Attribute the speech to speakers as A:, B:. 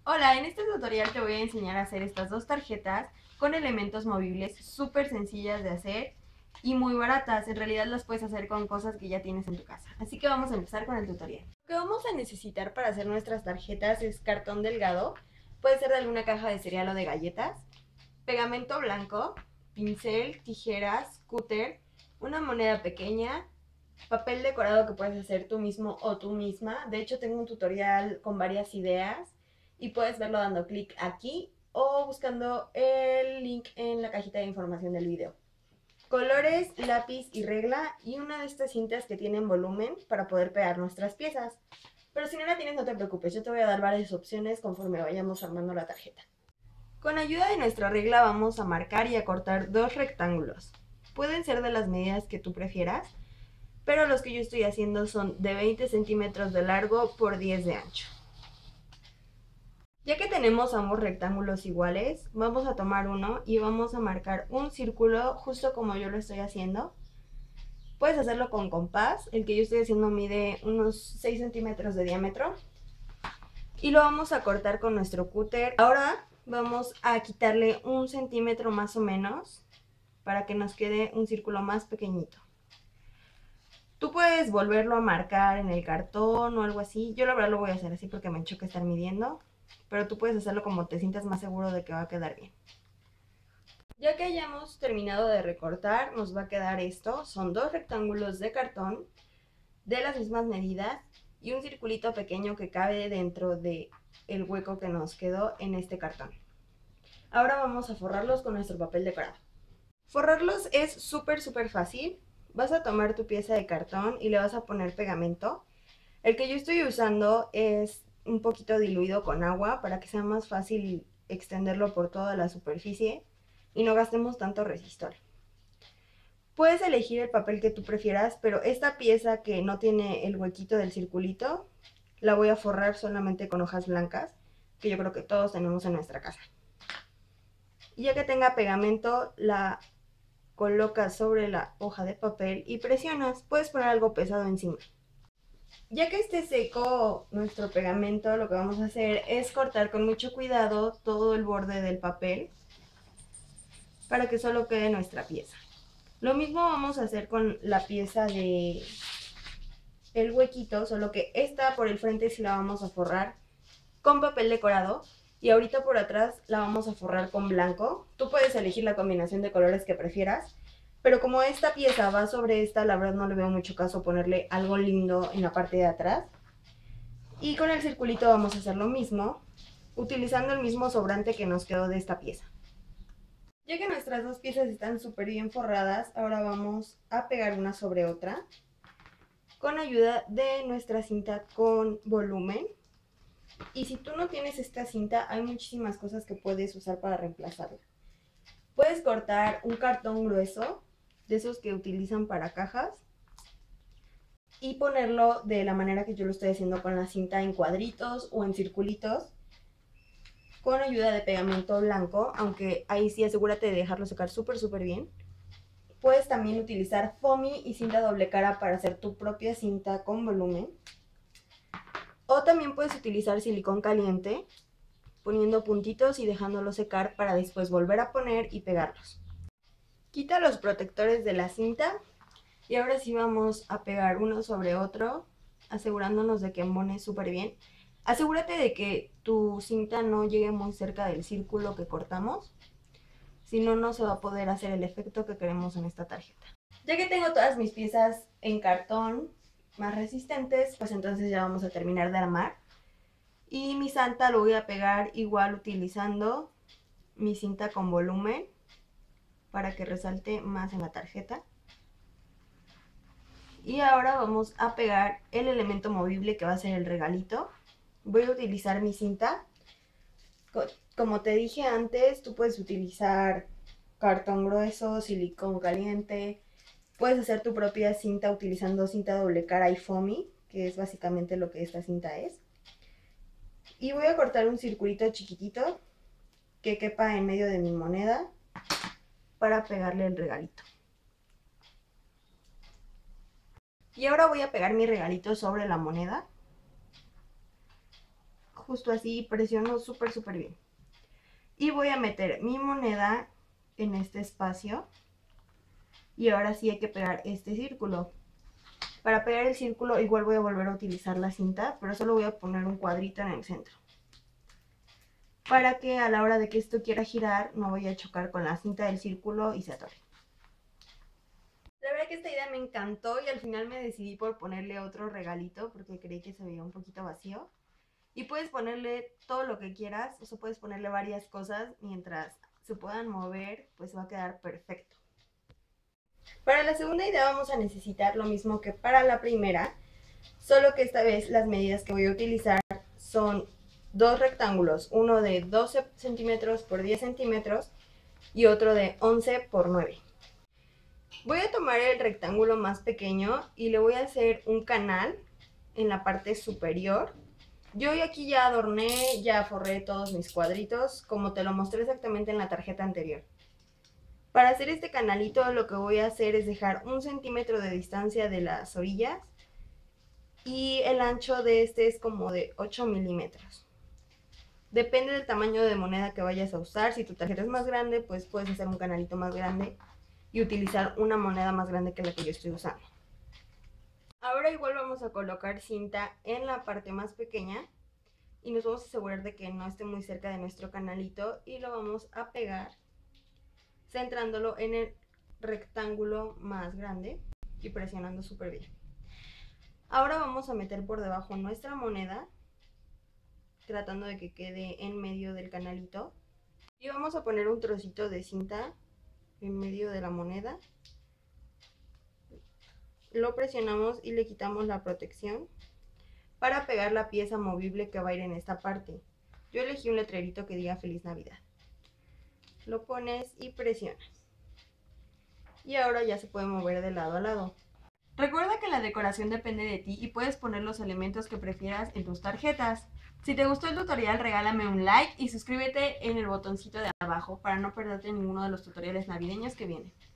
A: Hola, en este tutorial te voy a enseñar a hacer estas dos tarjetas con elementos movibles súper sencillas de hacer y muy baratas. En realidad las puedes hacer con cosas que ya tienes en tu casa. Así que vamos a empezar con el tutorial. Lo que vamos a necesitar para hacer nuestras tarjetas es cartón delgado, puede ser de alguna caja de cereal o de galletas, pegamento blanco, pincel, tijeras, cúter, una moneda pequeña, papel decorado que puedes hacer tú mismo o tú misma. De hecho, tengo un tutorial con varias ideas y puedes verlo dando clic aquí o buscando el link en la cajita de información del video. Colores, lápiz y regla y una de estas cintas que tienen volumen para poder pegar nuestras piezas. Pero si no la tienes, no te preocupes, yo te voy a dar varias opciones conforme vayamos armando la tarjeta. Con ayuda de nuestra regla vamos a marcar y a cortar dos rectángulos. Pueden ser de las medidas que tú prefieras, pero los que yo estoy haciendo son de 20 centímetros de largo por 10 de ancho. Ya que tenemos ambos rectángulos iguales, vamos a tomar uno y vamos a marcar un círculo justo como yo lo estoy haciendo. Puedes hacerlo con compás, el que yo estoy haciendo mide unos 6 centímetros de diámetro. Y lo vamos a cortar con nuestro cúter. Ahora vamos a quitarle 1 centímetro más o menos para que nos quede un círculo más pequeñito. Tú puedes volverlo a marcar en el cartón o algo así. Yo la verdad lo voy a hacer así porque me choca estar midiendo, pero tú puedes hacerlo como te sientas más seguro de que va a quedar bien. Ya que hayamos terminado de recortar, nos va a quedar esto. Son dos rectángulos de cartón de las mismas medidas y un circulito pequeño que cabe dentro de el hueco que nos quedó en este cartón. Ahora vamos a forrarlos con nuestro papel decorado. Forrarlos es súper fácil. Vas a tomar tu pieza de cartón y le vas a poner pegamento. El que yo estoy usando es un poquito diluido con agua para que sea más fácil extenderlo por toda la superficie y no gastemos tanto resistor. Puedes elegir el papel que tú prefieras, pero esta pieza que no tiene el huequito del circulito la voy a forrar solamente con hojas blancas, que yo creo que todos tenemos en nuestra casa. Y ya que tenga pegamento, la colocas sobre la hoja de papel y presionas. Puedes poner algo pesado encima. Ya que esté seco nuestro pegamento, lo que vamos a hacer es cortar con mucho cuidado todo el borde del papel para que solo quede nuestra pieza. Lo mismo vamos a hacer con la pieza de el huequito, solo que esta por el frente sí la vamos a forrar con papel decorado y ahorita por atrás la vamos a forrar con blanco. Tú puedes elegir la combinación de colores que prefieras, pero como esta pieza va sobre esta, la verdad no le veo mucho caso ponerle algo lindo en la parte de atrás. Y con el circulito vamos a hacer lo mismo, utilizando el mismo sobrante que nos quedó de esta pieza. Ya que nuestras dos piezas están súper bien forradas, ahora vamos a pegar una sobre otra con ayuda de nuestra cinta con volumen. Y si tú no tienes esta cinta, hay muchísimas cosas que puedes usar para reemplazarla. Puedes cortar un cartón grueso, de esos que utilizan para cajas, y ponerlo de la manera que yo lo estoy haciendo con la cinta en cuadritos o en circulitos, con ayuda de pegamento blanco, aunque ahí sí asegúrate de dejarlo secar súper bien. Puedes también utilizar foamy y cinta doble cara para hacer tu propia cinta con volumen. O también puedes utilizar silicón caliente, poniendo puntitos y dejándolo secar para después volver a poner y pegarlos. Quita los protectores de la cinta y ahora sí vamos a pegar uno sobre otro, asegurándonos de que embone súper bien. Asegúrate de que tu cinta no llegue muy cerca del círculo que cortamos, si no, no se va a poder hacer el efecto que queremos en esta tarjeta. Ya que tengo todas mis piezas en cartón más resistentes, pues entonces ya vamos a terminar de armar. Y mi santa lo voy a pegar igual utilizando mi cinta con volumen para que resalte más en la tarjeta. Y ahora vamos a pegar el elemento movible que va a ser el regalito. Voy a utilizar mi cinta. Como te dije antes, tú puedes utilizar cartón grueso, silicón caliente. Puedes hacer tu propia cinta utilizando cinta doble cara y foamy, que es básicamente lo que esta cinta es. Y voy a cortar un circulito chiquitito que quepa en medio de mi moneda para pegarle el regalito. Y ahora voy a pegar mi regalito sobre la moneda, justo así, presiono súper bien. Y voy a meter mi moneda en este espacio. Y ahora sí hay que pegar este círculo. Para pegar el círculo igual voy a volver a utilizar la cinta, pero solo voy a poner un cuadrito en el centro. Para que a la hora de que esto quiera girar no vaya a chocar con la cinta del círculo y se atore. La verdad que esta idea me encantó y al final me decidí por ponerle otro regalito porque creí que se veía un poquito vacío. Y puedes ponerle todo lo que quieras, o sea, puedes ponerle varias cosas mientras se puedan mover, pues va a quedar perfecto. Para la segunda idea vamos a necesitar lo mismo que para la primera, solo que esta vez las medidas que voy a utilizar son dos rectángulos, uno de 12 centímetros por 10 centímetros y otro de 11 por 9. Voy a tomar el rectángulo más pequeño y le voy a hacer un canal en la parte superior. Yo aquí ya adorné, ya forré todos mis cuadritos, como te lo mostré exactamente en la tarjeta anterior. Para hacer este canalito lo que voy a hacer es dejar 1 centímetro de distancia de las orillas y el ancho de este es como de 8 milímetros. Depende del tamaño de moneda que vayas a usar. Si tu tarjeta es más grande, pues puedes hacer un canalito más grande y utilizar una moneda más grande que la que yo estoy usando. Ahora igual vamos a colocar cinta en la parte más pequeña y nos vamos a asegurar de que no esté muy cerca de nuestro canalito y lo vamos a pegar centrándolo en el rectángulo más grande y presionando súper bien. Ahora vamos a meter por debajo nuestra moneda, tratando de que quede en medio del canalito. Y vamos a poner un trocito de cinta en medio de la moneda. Lo presionamos y le quitamos la protección para pegar la pieza movible que va a ir en esta parte. Yo elegí un letrerito que diga Feliz Navidad. Lo pones y presionas. Y ahora ya se puede mover de lado a lado. Recuerda que la decoración depende de ti y puedes poner los elementos que prefieras en tus tarjetas. Si te gustó el tutorial, regálame un like y suscríbete en el botoncito de abajo para no perderte ninguno de los tutoriales navideños que vienen.